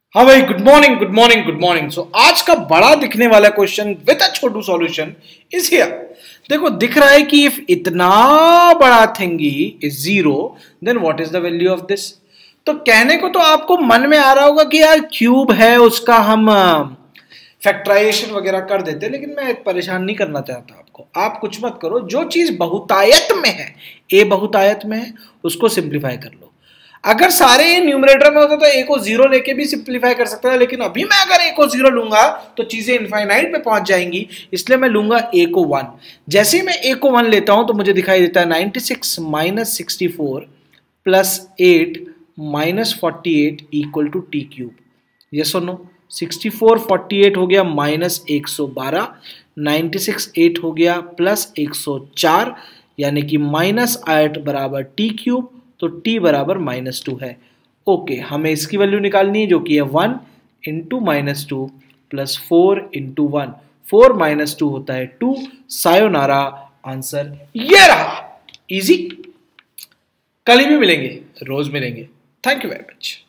हाँ भाई, good morning good morning good morning. So आज का बड़ा दिखने वाला क्वेश्चन विद अ छोटू सॉल्यूशन इज हियर। देखो दिख रहा है कि इफ इतना बड़ा thingy is zero then what is the value of this. तो कहने को तो आपको मन में आ रहा होगा कि यार क्यूब है उसका हम फैक्टराइजेशन वगैरह कर देते, लेकिन मैं परेशान नहीं करना चाहता आपको। आप कुछ मत करो, जो चीज बहुतायत में है, ए बहुतायत में है, उसको सिंप्लीफाई कर लो। अगर सारे न्यूमरेटर में होता तो ए को जीरो लेके भी सिंप्लीफाई कर सकता था, लेकिन अभी मैं अगर ए को जीरो लूंगा तो चीजें इनफाइनाइट पे पहुंच जाएंगी, इसलिए मैं लूंगा ए को वन। जैसे ही मैं ए को वन लेता हूं तो मुझे दिखाई देता है 96 minus 64 plus 8 minus 48 equal to T cube. Yes और नो? 64 48 हो गया माइनस 112, 96 8 हो गया प्लस 104, यानी कि माइनस 8 बराबर टी क्यूब, तो t बराबर -2 है। ओके, हमें इसकी वैल्यू निकालनी है जो कि है 1 इंटू -2 प्लस 4 इंटू 1। 4 माइनस 2 होता है 2। सायोनारा, आंसर ये रहा। इजी। कल ही भी मिलेंगे, रोज मिलेंगे। Thank you very much.